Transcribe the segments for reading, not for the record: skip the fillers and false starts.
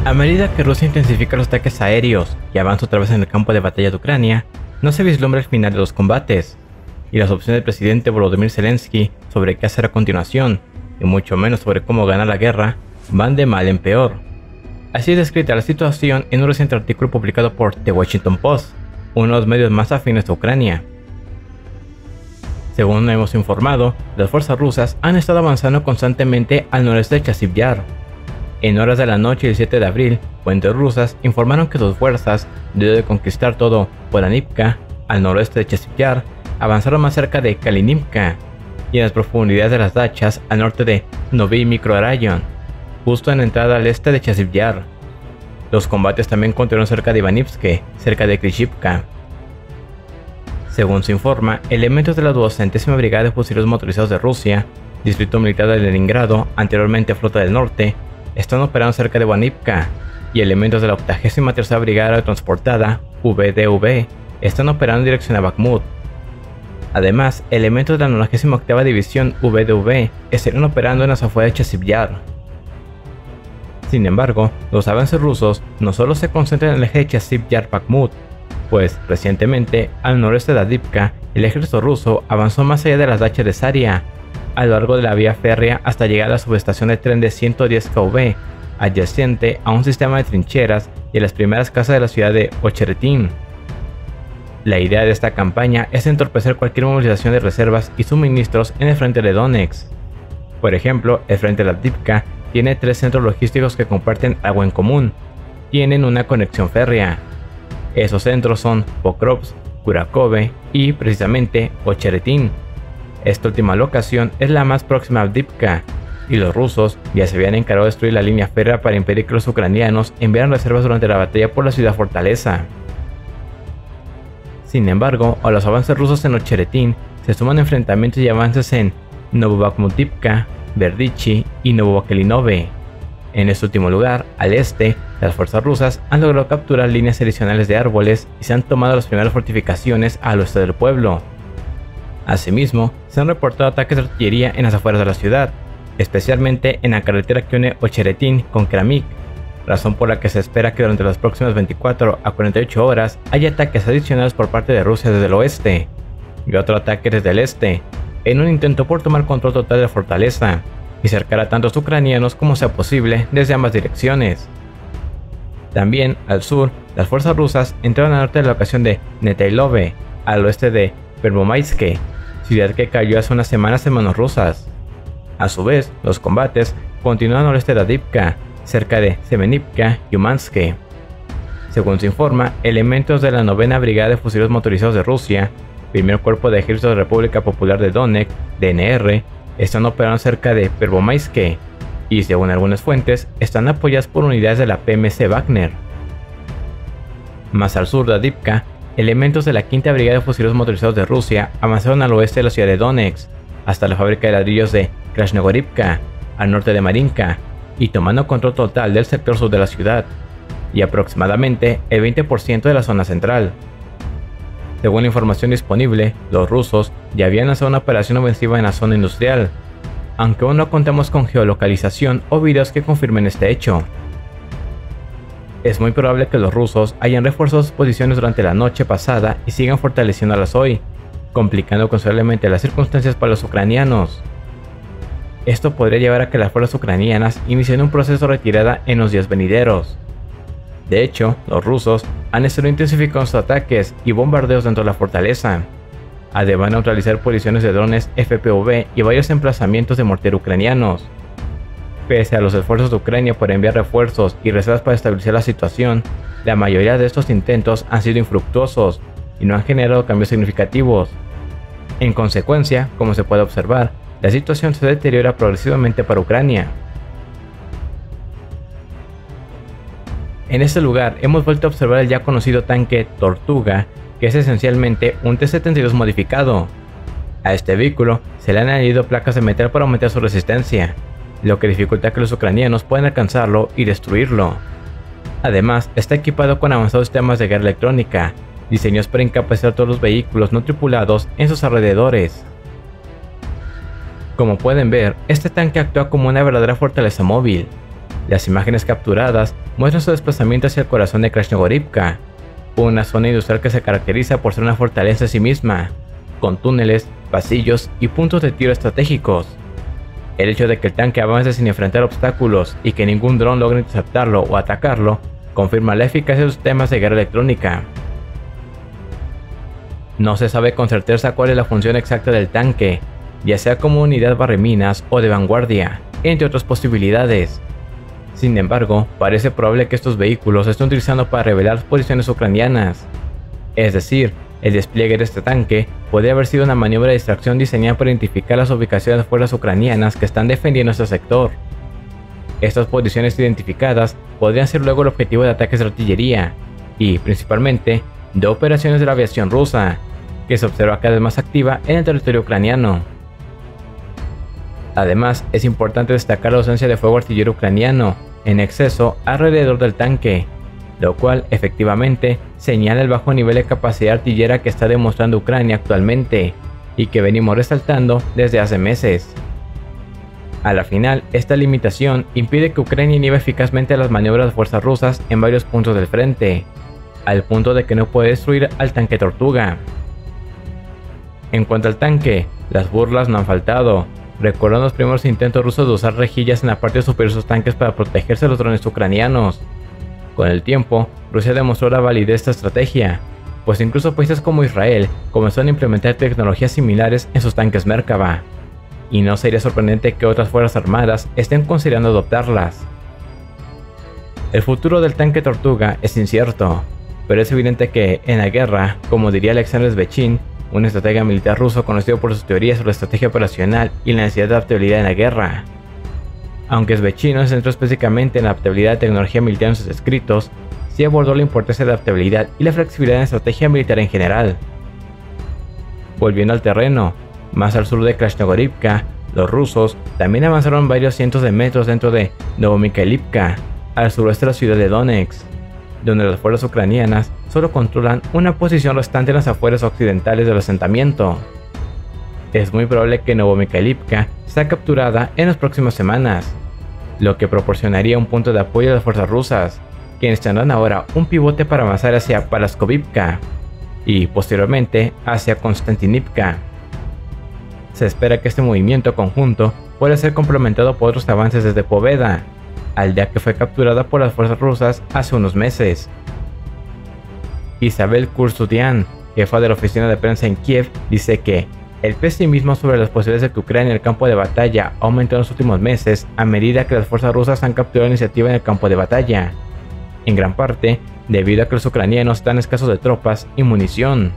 A medida que Rusia intensifica los ataques aéreos y avanza otra vez en el campo de batalla de Ucrania, no se vislumbra el final de los combates, y las opciones del presidente Volodymyr Zelensky sobre qué hacer a continuación, y mucho menos sobre cómo ganar la guerra, van de mal en peor. Así es descrita la situación en un reciente artículo publicado por The Washington Post, uno de los medios más afines a Ucrania. Según hemos informado, las fuerzas rusas han estado avanzando constantemente al noreste de Chasiv Yar. En horas de la noche del 7 de abril, fuentes rusas informaron que sus fuerzas, debido de conquistar todo Polanivka, al noroeste de Chasiv Yar, avanzaron más cerca de Kalinivka y en las profundidades de las dachas al norte de Novy Mikrorayon, justo en la entrada al este de Chasiv Yar. Los combates también continuaron cerca de Ivanivske, cerca de Klishivka. Según se informa, elementos de la 200ª Brigada de Fusileros Motorizados de Rusia, Distrito Militar de Leningrado, anteriormente Flota del Norte, están operando cerca de Ivanivka, y elementos de la 83ª Brigada Transportada, VDV, están operando en dirección a Bakhmut. Además, elementos de la 98ª División VDV estarán operando en las afueras de Chasiv Yar. Sin embargo, los avances rusos no solo se concentran en el eje de Chasiv Yar-Bakhmut, pues recientemente, al noreste de Avdiivka, el ejército ruso avanzó más allá de las dachas de Saria, a lo largo de la vía férrea hasta llegar a la subestación de tren de 110 kV, adyacente a un sistema de trincheras y a las primeras casas de la ciudad de Ocheretin. La idea de esta campaña es entorpecer cualquier movilización de reservas y suministros en el frente de Donetsk. Por ejemplo, el frente de Avdiivka tiene 3 centros logísticos que comparten agua en común, tienen una conexión férrea. Esos centros son Pokrovsk, Kurakove y, precisamente, Ocheretin. Esta última locación es la más próxima a Avdiivka, y los rusos ya se habían encargado de destruir la línea férrea para impedir que los ucranianos enviaran reservas durante la batalla por la ciudad fortaleza. Sin embargo, a los avances rusos en Ocheretin se suman enfrentamientos y avances en Novobakhmutivka, Berdichi y Novobakelinove. En este último lugar, al este, las fuerzas rusas han logrado capturar líneas adicionales de árboles y se han tomado las primeras fortificaciones al oeste del pueblo. Asimismo, se han reportado ataques de artillería en las afueras de la ciudad, especialmente en la carretera que une Ocheretin con Kramik, razón por la que se espera que durante las próximas 24 a 48 horas haya ataques adicionales por parte de Rusia desde el oeste, y otro ataque desde el este, en un intento por tomar control total de la fortaleza, y cercar a tantos ucranianos como sea posible desde ambas direcciones. También, al sur, las fuerzas rusas entraron al norte de la locación de Netailove, al oeste de Pervomaiske, ciudad que cayó hace unas semanas en manos rusas. A su vez, los combates continúan al oeste de Avdiivka, cerca de Semenivka y Umanske. Según se informa, elementos de la 9ª Brigada de Fusileros Motorizados de Rusia, primer cuerpo de ejército de República Popular de Donetsk, DNR, están operando cerca de Pervomaiske, y según algunas fuentes, están apoyadas por unidades de la PMC Wagner. Más al sur de Avdiivka, elementos de la 5ª Brigada de Fusileros Motorizados de Rusia avanzaron al oeste de la ciudad de Donetsk, hasta la fábrica de ladrillos de Krasnogorivka, al norte de Marinka, y tomando control total del sector sur de la ciudad, y aproximadamente el 20% de la zona central. Según la información disponible, los rusos ya habían lanzado una operación ofensiva en la zona industrial, aunque aún no contamos con geolocalización o videos que confirmen este hecho. Es muy probable que los rusos hayan reforzado sus posiciones durante la noche pasada y sigan fortaleciéndolas hoy, complicando considerablemente las circunstancias para los ucranianos. Esto podría llevar a que las fuerzas ucranianas inicien un proceso de retirada en los días venideros. De hecho, los rusos han estado intensificando sus ataques y bombardeos dentro de la fortaleza, además de neutralizar posiciones de drones FPV y varios emplazamientos de mortero ucranianos. Pese a los esfuerzos de Ucrania por enviar refuerzos y reservas para estabilizar la situación, la mayoría de estos intentos han sido infructuosos y no han generado cambios significativos. En consecuencia, como se puede observar, la situación se deteriora progresivamente para Ucrania. En este lugar hemos vuelto a observar el ya conocido tanque Tortuga, que es esencialmente un T-72 modificado. A este vehículo se le han añadido placas de metal para aumentar su resistencia, lo que dificulta que los ucranianos puedan alcanzarlo y destruirlo. Además, está equipado con avanzados sistemas de guerra electrónica, diseñados para incapacitar todos los vehículos no tripulados en sus alrededores. Como pueden ver, este tanque actúa como una verdadera fortaleza móvil. Las imágenes capturadas muestran su desplazamiento hacia el corazón de Krasnogorivka, una zona industrial que se caracteriza por ser una fortaleza en sí misma, con túneles, pasillos y puntos de tiro estratégicos. El hecho de que el tanque avance sin enfrentar obstáculos y que ningún dron logre interceptarlo o atacarlo, confirma la eficacia de sus sistemas de guerra electrónica. No se sabe con certeza cuál es la función exacta del tanque, ya sea como unidad barreminas o de vanguardia, entre otras posibilidades. Sin embargo, parece probable que estos vehículos se estén utilizando para revelar las posiciones ucranianas. Es decir, el despliegue de este tanque podría haber sido una maniobra de distracción diseñada para identificar las ubicaciones de fuerzas ucranianas que están defendiendo este sector. Estas posiciones identificadas podrían ser luego el objetivo de ataques de artillería y, principalmente, de operaciones de la aviación rusa, que se observa cada vez más activa en el territorio ucraniano. Además, es importante destacar la ausencia de fuego artillero ucraniano en exceso alrededor del tanque, lo cual efectivamente señala el bajo nivel de capacidad artillera que está demostrando Ucrania actualmente y que venimos resaltando desde hace meses. A la final, esta limitación impide que Ucrania inhiba eficazmente las maniobras de fuerzas rusas en varios puntos del frente, al punto de que no puede destruir al tanque Tortuga. En cuanto al tanque, las burlas no han faltado. Recuerdan los primeros intentos rusos de usar rejillas en la parte superior de sus tanques para protegerse de los drones ucranianos. Con el tiempo, Rusia demostró la validez de esta estrategia, pues incluso países como Israel comenzaron a implementar tecnologías similares en sus tanques Merkava, y no sería sorprendente que otras fuerzas armadas estén considerando adoptarlas. El futuro del tanque Tortuga es incierto, pero es evidente que, en la guerra, como diría Alexander Svechin, un estratega militar ruso conocido por sus teorías sobre estrategia operacional y la necesidad de adaptabilidad en la guerra. Aunque Svechin no se centró específicamente en la adaptabilidad de tecnología militar en sus escritos, sí abordó la importancia de la adaptabilidad y la flexibilidad en la estrategia militar en general. Volviendo al terreno, más al sur de Krasnogorivka, los rusos también avanzaron varios cientos de metros dentro de Novomikhailivka, al suroeste de la ciudad de Donetsk, donde las fuerzas ucranianas solo controlan una posición restante en las afueras occidentales del asentamiento. Es muy probable que Novomikhailivka sea capturada en las próximas semanas, lo que proporcionaría un punto de apoyo a las fuerzas rusas, quienes tendrán ahora un pivote para avanzar hacia Palaskovivka y posteriormente hacia Konstantinivka. Se espera que este movimiento conjunto pueda ser complementado por otros avances desde Poveda, aldea que fue capturada por las fuerzas rusas hace unos meses. Isabel Kursudian, jefa de la oficina de prensa en Kiev, dice que el pesimismo sobre las posibilidades de que Ucrania en el campo de batalla ha aumentado en los últimos meses a medida que las fuerzas rusas han capturado la iniciativa en el campo de batalla, en gran parte debido a que los ucranianos están escasos de tropas y munición.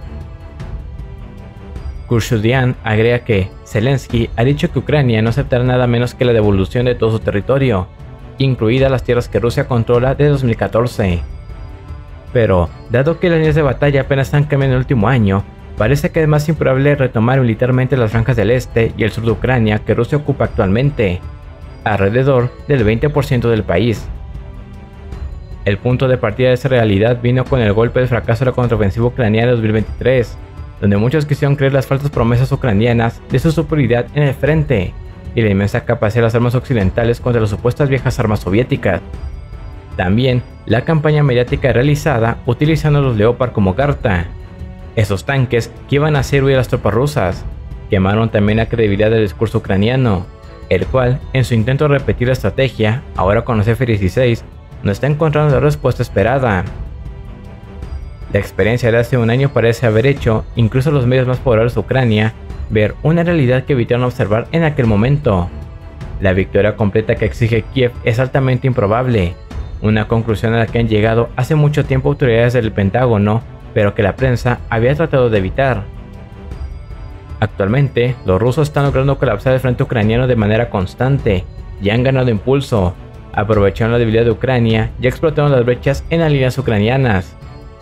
Kursudian agrega que Zelensky ha dicho que Ucrania no aceptará nada menos que la devolución de todo su territorio, incluidas las tierras que Rusia controla desde 2014. Pero, dado que las líneas de batalla apenas están cambiando en el último año, parece que es más improbable retomar militarmente las franjas del este y el sur de Ucrania que Rusia ocupa actualmente, alrededor del 20% del país. El punto de partida de esa realidad vino con el golpe de fracaso de la contraofensiva ucraniana de 2023, donde muchos quisieron creer las falsas promesas ucranianas de su superioridad en el frente y la inmensa capacidad de las armas occidentales contra las supuestas viejas armas soviéticas. También la campaña mediática realizada utilizando los Leopard como carta. Esos tanques que iban a hacer huir a las tropas rusas quemaron también la credibilidad del discurso ucraniano, el cual, en su intento de repetir la estrategia, ahora con los F-16, no está encontrando la respuesta esperada. La experiencia de hace un año parece haber hecho, incluso a los medios más poderosos de Ucrania, ver una realidad que evitaron observar en aquel momento. La victoria completa que exige Kiev es altamente improbable, una conclusión a la que han llegado hace mucho tiempo autoridades del Pentágono, pero que la prensa había tratado de evitar. Actualmente, los rusos están logrando colapsar el frente ucraniano de manera constante y han ganado impulso, aprovecharon la debilidad de Ucrania y explotaron las brechas en las líneas ucranianas.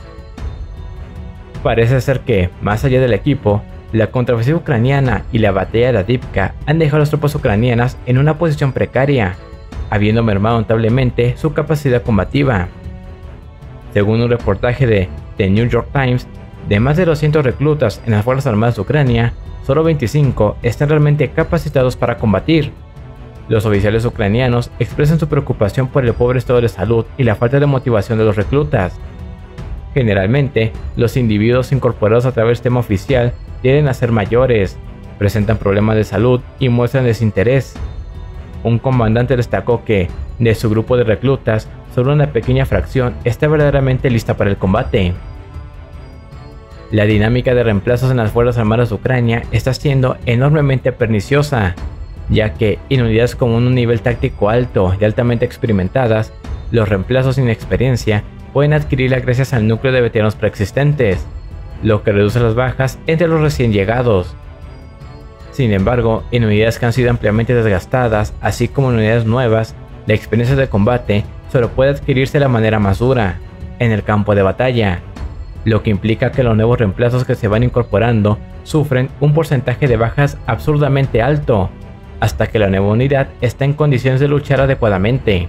Parece ser que, más allá del equipo, la contraofensiva ucraniana y la batalla de Avdiivka han dejado a las tropas ucranianas en una posición precaria, habiendo mermado notablemente su capacidad combativa. Según un reportaje de The New York Times, de más de 200 reclutas en las Fuerzas Armadas de Ucrania, solo 25 están realmente capacitados para combatir. Los oficiales ucranianos expresan su preocupación por el pobre estado de salud y la falta de motivación de los reclutas. Generalmente, los individuos incorporados a través del sistema oficial tienden a ser mayores, presentan problemas de salud y muestran desinterés. Un comandante destacó que, de su grupo de reclutas, solo una pequeña fracción está verdaderamente lista para el combate. La dinámica de reemplazos en las Fuerzas Armadas de Ucrania está siendo enormemente perniciosa, ya que en unidades con un nivel táctico alto y altamente experimentadas, los reemplazos sin experiencia pueden adquirirla gracias al núcleo de veteranos preexistentes, lo que reduce las bajas entre los recién llegados. Sin embargo, en unidades que han sido ampliamente desgastadas, así como en unidades nuevas, la experiencia de combate solo puede adquirirse de la manera más dura, en el campo de batalla, lo que implica que los nuevos reemplazos que se van incorporando sufren un porcentaje de bajas absurdamente alto, hasta que la nueva unidad está en condiciones de luchar adecuadamente.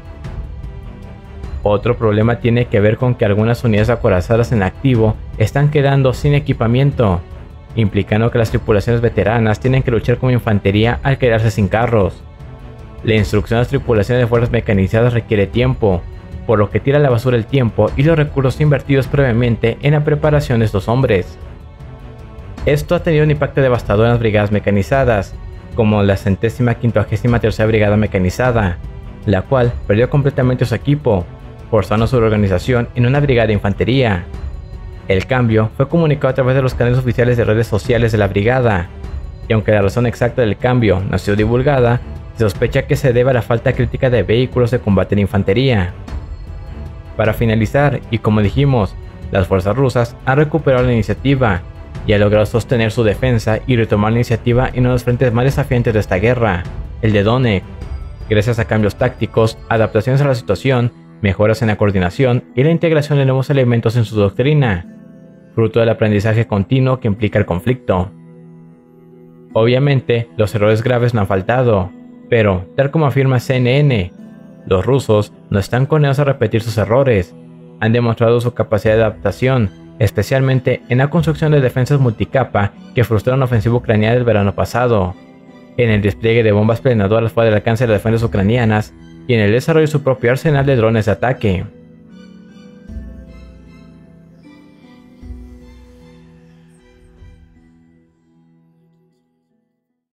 Otro problema tiene que ver con que algunas unidades acorazadas en activo están quedando sin equipamiento, implicando que las tripulaciones veteranas tienen que luchar como infantería al quedarse sin carros. La instrucción a las tripulaciones de fuerzas mecanizadas requiere tiempo, por lo que tira a la basura el tiempo y los recursos invertidos previamente en la preparación de estos hombres. Esto ha tenido un impacto devastador en las brigadas mecanizadas, como la 153ª Brigada Mecanizada, la cual perdió completamente su equipo, forzando su reorganización en una brigada de infantería. El cambio fue comunicado a través de los canales oficiales de redes sociales de la brigada, y aunque la razón exacta del cambio no ha sido divulgada, se sospecha que se debe a la falta crítica de vehículos de combate de infantería. Para finalizar, y como dijimos, las fuerzas rusas han recuperado la iniciativa y han logrado sostener su defensa y retomar la iniciativa en uno de los frentes más desafiantes de esta guerra, el de Donetsk, gracias a cambios tácticos, adaptaciones a la situación, mejoras en la coordinación y la integración de nuevos elementos en su doctrina, fruto del aprendizaje continuo que implica el conflicto. Obviamente, los errores graves no han faltado, pero, tal como afirma CNN, los rusos no están condenados a repetir sus errores, han demostrado su capacidad de adaptación, especialmente en la construcción de defensas multicapa que frustraron la ofensiva ucraniana del verano pasado, en el despliegue de bombas planeadoras fuera del alcance de las defensas ucranianas y en el desarrollo de su propio arsenal de drones de ataque.